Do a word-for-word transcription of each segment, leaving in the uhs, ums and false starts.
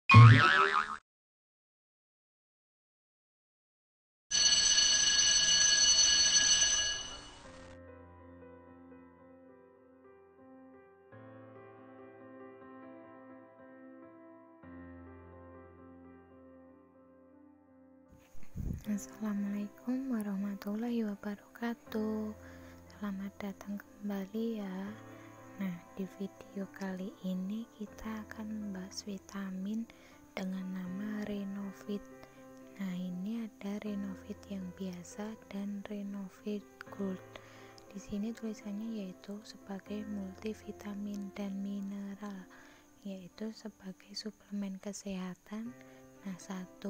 Assalamualaikum warahmatullahi wabarakatuh. Selamat datang kembali ya. Nah, di video kali ini kita akan membahas vitamin dengan nama Renovit. Nah, ini ada Renovit yang biasa dan Renovit Gold. Di sini tulisannya yaitu sebagai multivitamin dan mineral, yaitu sebagai suplemen kesehatan. Nah, satu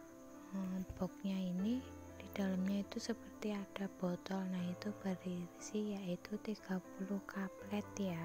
boxnya ini di dalamnya itu seperti ada botol. Nah, itu berisi yaitu tiga puluh kaplet ya.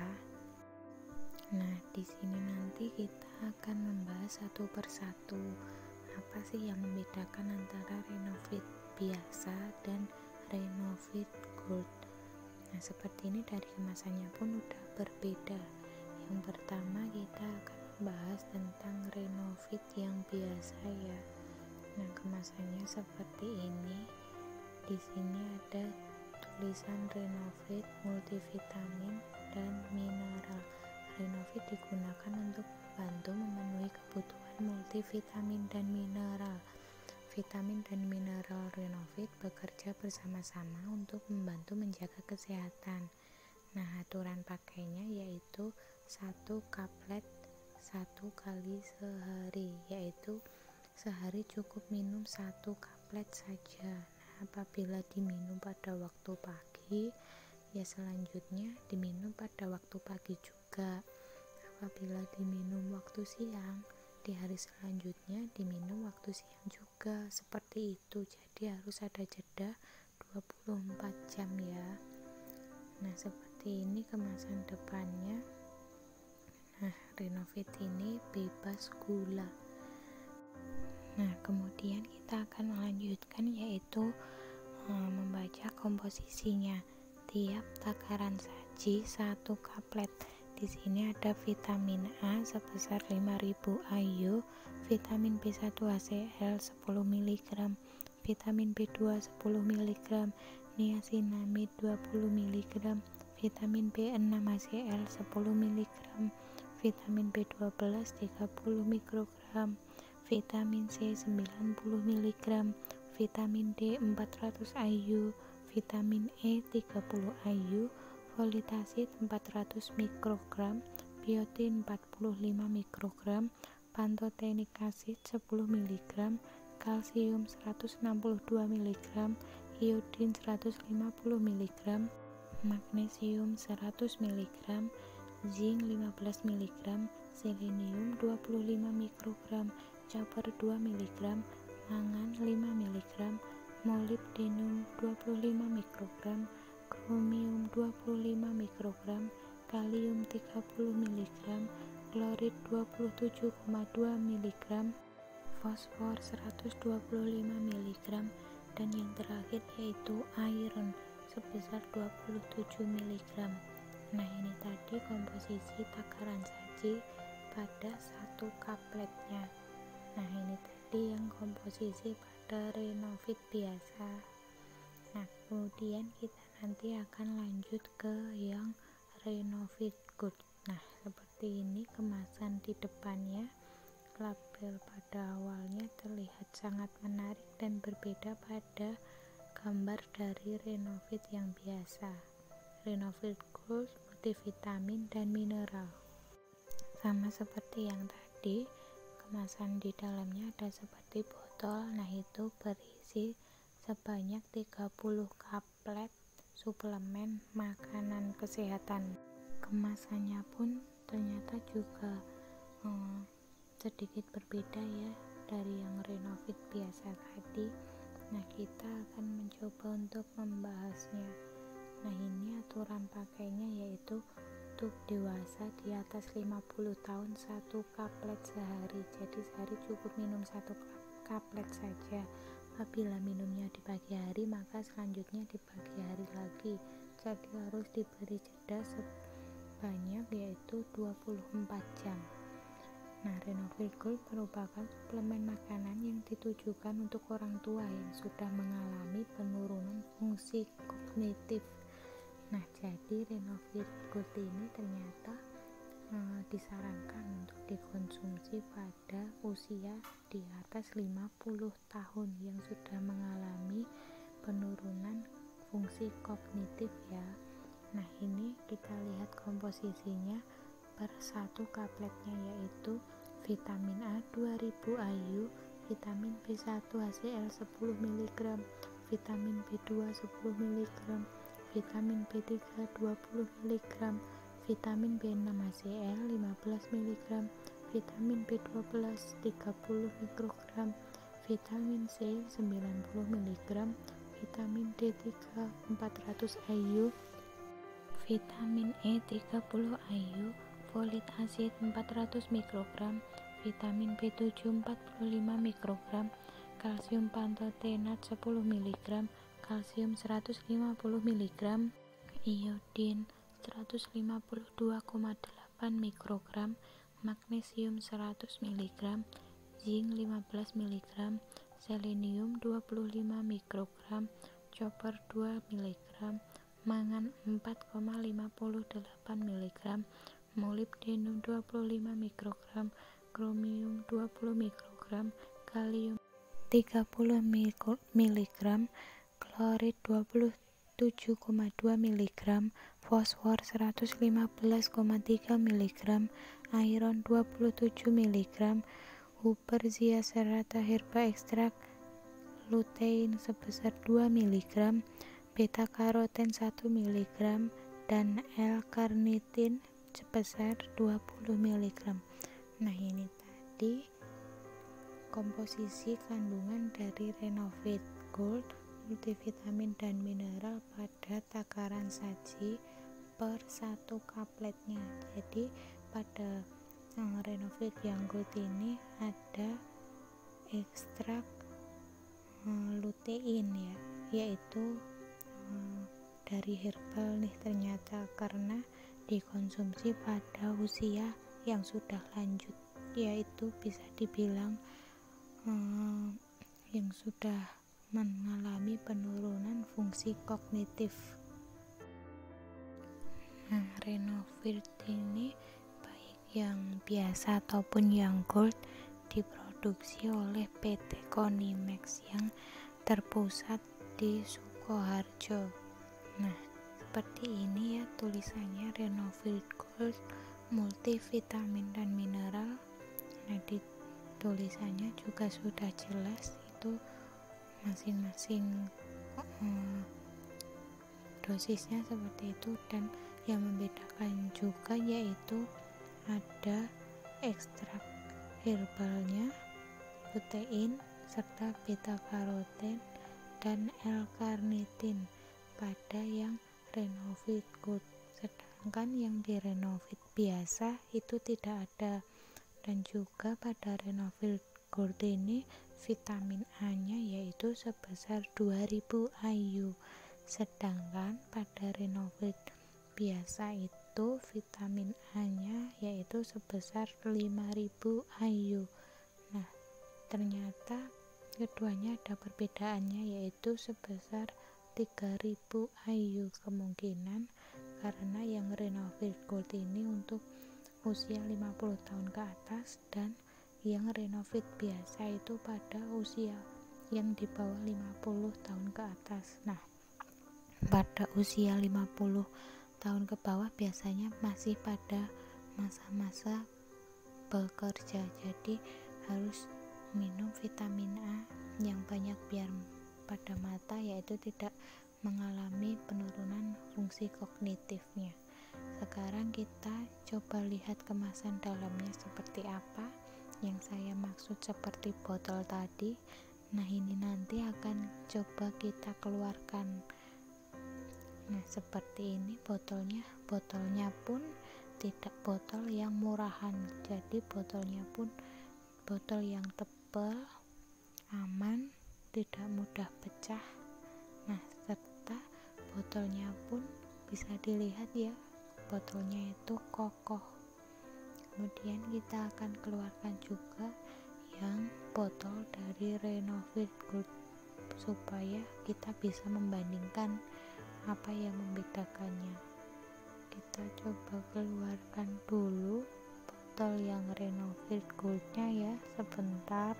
Nah, di sini nanti kita akan membahas satu persatu apa sih yang membedakan antara Renovit biasa dan Renovit Gold. Nah, seperti ini dari kemasannya pun udah berbeda. Yang pertama kita akan membahas tentang Renovit yang biasa ya. Nah, kemasannya seperti ini. Di sini ada tulisan Renovit multivitamin dan mineral. Renovit digunakan untuk membantu memenuhi kebutuhan multivitamin dan mineral. Vitamin dan mineral Renovit bekerja bersama-sama untuk membantu menjaga kesehatan. Nah, aturan pakainya yaitu satu kaplet satu kali sehari, yaitu sehari cukup minum satu kaplet saja. Nah, apabila diminum pada waktu pagi, ya selanjutnya diminum pada waktu pagi juga. Apabila diminum waktu siang, di hari selanjutnya diminum waktu siang juga. Seperti itu. Jadi harus ada jeda dua puluh empat jam ya. Nah, seperti ini kemasan depannya. Nah, Renovit ini bebas gula. Nah, kemudian kita akan melanjutkan yaitu hmm, membaca komposisinya. Tiap takaran saji satu kaplet. Di sini ada vitamin A sebesar lima ribu I U, vitamin B satu H C L sepuluh miligram, vitamin B dua sepuluh miligram, niacinamide dua puluh miligram, vitamin B enam H C L sepuluh miligram, vitamin B dua belas tiga puluh mikrogram, vitamin C sembilan puluh miligram, vitamin D empat ratus I U, vitamin E tiga puluh I U, folic acid empat ratus mikrogram, biotin empat puluh lima mikrogram, pantothenic acid sepuluh miligram, kalsium seratus enam puluh dua miligram, iodin seratus lima puluh miligram, magnesium seratus miligram, zinc lima belas miligram, selenium dua puluh lima mikrogram, copper dua miligram, mangan lima miligram, molybdenum dua puluh lima mikrogram, kromium dua puluh lima mikrogram, kalium tiga puluh miligram, klorid dua puluh tujuh koma dua miligram, fosfor seratus dua puluh lima miligram, dan yang terakhir yaitu iron sebesar dua puluh tujuh miligram. Nah, ini tadi komposisi takaran saji pada satu kapletnya. Nah, ini tadi yang komposisi pada Renovit biasa. Nah, kemudian kita nanti akan lanjut ke yang Renovit Gold. Nah, seperti ini kemasan di depannya. Label pada awalnya terlihat sangat menarik dan berbeda pada gambar dari Renovit yang biasa. Renovit Gold multivitamin dan mineral. Sama seperti yang tadi, kemasan di dalamnya ada seperti botol. Nah, itu berisi sebanyak tiga puluh kaplet suplemen makanan kesehatan. Kemasannya pun ternyata juga hmm, sedikit berbeda ya dari yang Renovit biasa tadi. Nah, kita akan mencoba untuk membahasnya. Nah, ini aturan pakainya yaitu untuk dewasa di atas lima puluh tahun satu kaplet sehari. Jadi sehari cukup minum satu kaplet saja. Apabila minumnya di pagi hari, maka selanjutnya di pagi hari lagi. Jadi harus diberi jeda sebanyak yaitu dua puluh empat jam. Nah, Renovit Gold merupakan suplemen makanan yang ditujukan untuk orang tua yang sudah mengalami penurunan fungsi kognitif. Nah, jadi Renovit Gold ini ternyata eh, disarankan untuk dikonsumsi pada usia di atas lima puluh tahun yang sudah mengalami penurunan fungsi kognitif ya. Nah, ini kita lihat komposisinya per satu kapletnya, yaitu vitamin A dua ribu I U, vitamin B satu H C L sepuluh miligram, vitamin B dua sepuluh miligram, vitamin B tiga dua puluh miligram, vitamin B enam H C L lima belas miligram, vitamin B dua belas tiga puluh mikrogram, vitamin C sembilan puluh miligram, vitamin D tiga empat ratus I U, vitamin E tiga puluh I U, folik asid empat ratus mikrogram, vitamin B tujuh empat puluh lima mikrogram, kalsium pantotenat sepuluh miligram, kalsium seratus lima puluh miligram, iodin seratus lima puluh dua koma delapan mikrogram, magnesium seratus miligram, zinc lima belas miligram, selenium dua puluh lima mikrogram, copper dua miligram, mangan empat koma lima delapan miligram, molibdenum dua puluh lima mikrogram, kromium dua puluh mikrogram, kalium tiga puluh miligram, klorid dua puluh tujuh koma dua miligram, fosfor seratus lima belas koma tiga miligram, iron dua puluh tujuh miligram, Huperzia serrata herba ekstrak, lutein sebesar dua miligram, beta karoten satu miligram, dan L-karnitin sebesar dua puluh miligram. Nah, ini tadi komposisi kandungan dari Renovit Gold multivitamin dan mineral pada takaran saji per satu kapletnya. Jadi pada uh, Renovit yang Gold ini ada ekstrak uh, lutein ya, yaitu uh, dari herbal nih ternyata, karena dikonsumsi pada usia yang sudah lanjut, yaitu bisa dibilang uh, yang sudah mengalami penurunan fungsi kognitif. Nah, Renovit ini baik yang biasa ataupun yang gold diproduksi oleh P T Konimex yang terpusat di Sukoharjo. Nah, seperti ini ya tulisannya, Renovit Gold multivitamin dan mineral. Nah, di tulisannya juga sudah jelas itu masing-masing um, dosisnya seperti itu, dan yang membedakan juga yaitu ada ekstrak herbalnya, lutein, serta beta karoten dan L-karnitin pada yang Renovit Gold, sedangkan yang di Renovit biasa itu tidak ada. Dan juga pada Renovit Gold ini vitamin A-nya yaitu sebesar dua ribu I U, sedangkan pada Renovit biasa itu vitamin A-nya yaitu sebesar lima ribu I U. Nah, ternyata keduanya ada perbedaannya, yaitu sebesar tiga ribu I U, kemungkinan karena yang Renovit Gold ini untuk usia lima puluh tahun ke atas, dan yang Renovit biasa itu pada usia yang di bawah lima puluh tahun ke atas. Nah, pada usia lima puluh tahun ke bawah biasanya masih pada masa-masa bekerja, jadi harus minum vitamin A yang banyak biar pada mata yaitu tidak mengalami penurunan fungsi kognitifnya. Sekarang kita coba lihat kemasan dalamnya seperti apa. Yang saya maksud seperti botol tadi. Nah, ini nanti akan coba kita keluarkan. Nah, seperti ini botolnya. Botolnya pun tidak botol yang murahan, jadi botolnya pun botol yang tebal, aman, tidak mudah pecah. Nah, serta botolnya pun bisa dilihat ya, botolnya itu kokoh. kemudian kita akan keluarkan juga yang botol dari Renovate Gold supaya kita bisa membandingkan apa yang membedakannya. Kita coba keluarkan dulu botol yang Renovate Gold-nya ya, sebentar.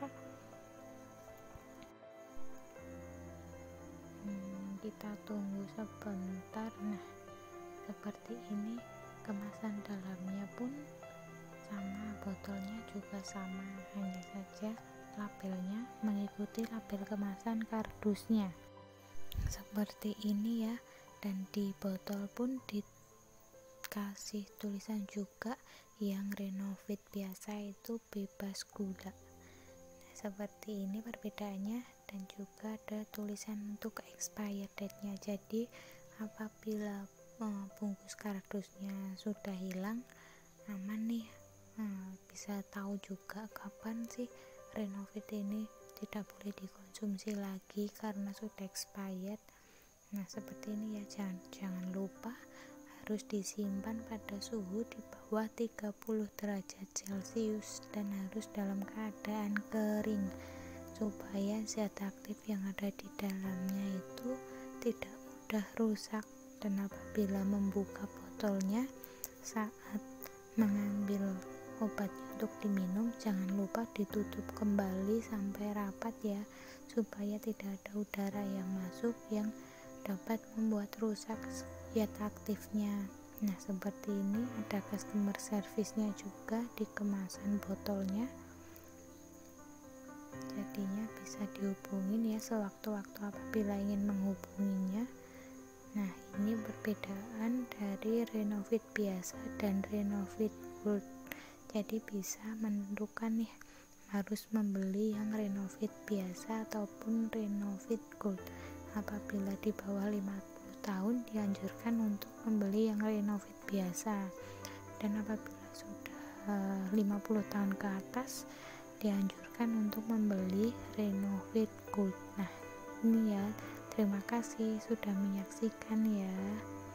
Hmm, kita tunggu sebentar. Nah, seperti ini, kemasan dalamnya pun sama, botolnya juga sama, hanya saja labelnya mengikuti label kemasan kardusnya seperti ini ya. Dan di botol pun dikasih tulisan juga yang Renovate biasa itu bebas gula. Nah, seperti ini perbedaannya, dan juga ada tulisan untuk expired date-nya. Jadi apabila eh, bungkus kardusnya sudah hilang, aman nih. Nah, bisa tahu juga kapan sih Renovate ini tidak boleh dikonsumsi lagi karena sudah expired. Nah, seperti ini ya. Jangan, jangan lupa harus disimpan pada suhu di bawah tiga puluh derajat celcius dan harus dalam keadaan kering supaya zat aktif yang ada di dalamnya itu tidak mudah rusak. Dan apabila membuka botolnya saat mengambil obatnya untuk diminum, jangan lupa ditutup kembali sampai rapat ya, supaya tidak ada udara yang masuk yang dapat membuat rusak zat aktifnya. Nah, seperti ini ada customer service-nya juga di kemasan botolnya, jadinya bisa dihubungin ya sewaktu-waktu apabila ingin menghubunginya. Nah, ini perbedaan dari Renovate biasa dan Renovate Gold. Jadi bisa menentukan nih harus membeli yang Renovate biasa ataupun Renovate Gold. Apabila di bawah lima puluh tahun dianjurkan untuk membeli yang Renovate biasa, dan apabila sudah uh, lima puluh tahun ke atas dianjurkan untuk membeli Renovate Gold. Nah, ini ya. Terima kasih sudah menyaksikan ya.